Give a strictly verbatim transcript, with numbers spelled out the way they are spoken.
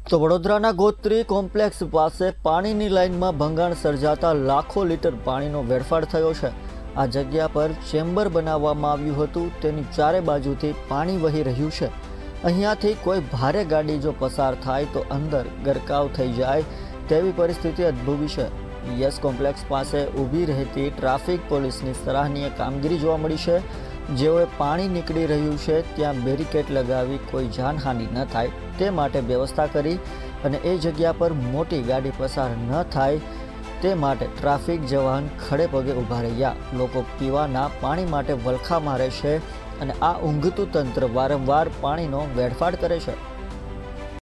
તો વડોદરાના ગોત્રી કોમ્પ્લેક્સ પાસે પાણીની લાઇનમાં ભંગાણ સર્જાતા લાખો લીટર પાણીનો વેડફાટ થયો છે। આ જગ્યા પર ચેમ્બર બનાવવામાં આવ્યું હતું, તેની ચારે બાજુથી પાણી વહી રહ્યું છે। અહીંયાથી કોઈ ભારે ગાડી જો પસાર થાય તો અંદર ગરકાવ થઈ જાય તેવી પરિસ્થિતિ ઉદ્ભવી છે। યસ કોમ્પ્લેક્સ પાસે ઊભી રહેતી ટ્રાફિક પોલીસની સરાહનીય કામગીરી જોવા મળી છે। જેઓએ પાણી નીકળી રહ્યું છે ત્યાં બેરિકેડ લગાવી કોઈ જાનહાનિ ન થાય તે માટે વ્યવસ્થા કરી અને એ જગ્યા પર મોટી ગાડી પસાર ન થાય તે માટે ટ્રાફિક જવાન ખડે પગે ઊભા રહ્યા। લોકો પીવાના પાણી માટે વલખા મારે છે અને આ ઊંઘતું તંત્ર વારંવાર પાણીનો વેડફાટ કરે છે।